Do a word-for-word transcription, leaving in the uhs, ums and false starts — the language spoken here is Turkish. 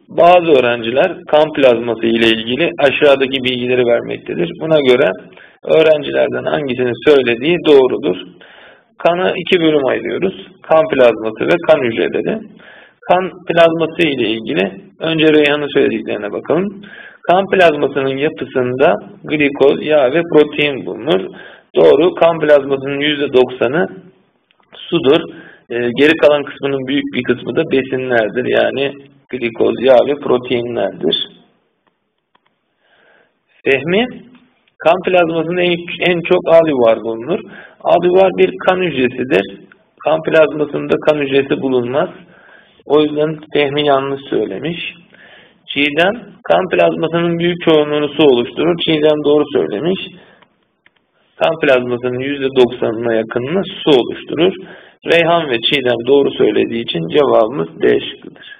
Bazı öğrenciler kan plazması ile ilgili aşağıdaki bilgileri vermektedir. Buna göre öğrencilerden hangisini söylediği doğrudur. Kanı iki bölüm ayırıyoruz. Kan plazması ve kan hücreleri. Kan plazması ile ilgili önce Reyhan'ın söylediklerine bakalım. Kan plazmasının yapısında glikoz, yağ ve protein bulunur. Doğru. Kan plazmasının yüzde doksanı sudur. Ee, geri kalan kısmının büyük bir kısmı da besinlerdir. Yani glikoz, yağ ve proteinlerdir. Fehmi, kan plazmasında en, en çok alüvar bulunur. Alüvar bir kan hücresidir. Kan plazmasında kan hücresi bulunmaz. O yüzden Fehmi yanlış söylemiş. Çiğdem, kan plazmasının büyük çoğunluğunu su oluşturur. Çiğdem doğru söylemiş. Kan plazmasının yüzde doksanına yakınını su oluşturur. Reyhan ve Çiğdem doğru söylediği için cevabımız D şıkkıdır.